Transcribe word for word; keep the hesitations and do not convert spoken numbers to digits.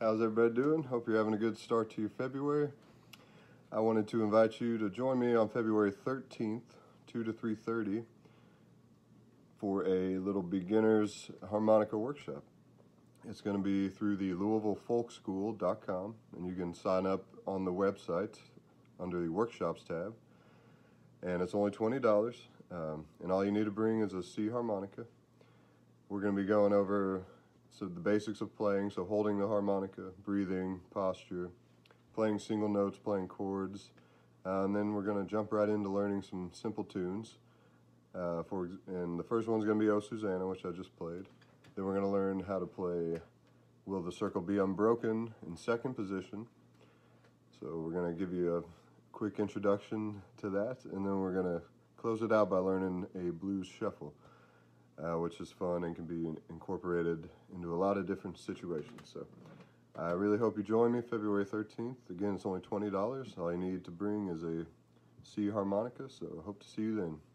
How's everybody doing? Hope you're having a good start to your February. I wanted to invite you to join me on February thirteenth, two to three thirty, for a little beginner's harmonica workshop. It's going to be through the Louisville Folk School dot com, and you can sign up on the website under the Workshops tab. And it's only twenty dollars, um, and all you need to bring is a C harmonica. We're going to be going over so the basics of playing, so holding the harmonica, breathing, posture, playing single notes, playing chords, uh, and then we're going to jump right into learning some simple tunes. Uh, for and the first one's going to be O Susanna, which I just played. Then we're going to learn how to play Will the Circle Be Unbroken in second position. So we're going to give you a quick introduction to that, and then we're going to close it out by learning a blues shuffle, uh, which is fun and can be in incorporated into a lot of different situations. So I really hope you join me February thirteenth. Again, it's only twenty dollars. All you need to bring is a C harmonica, so I hope to see you then.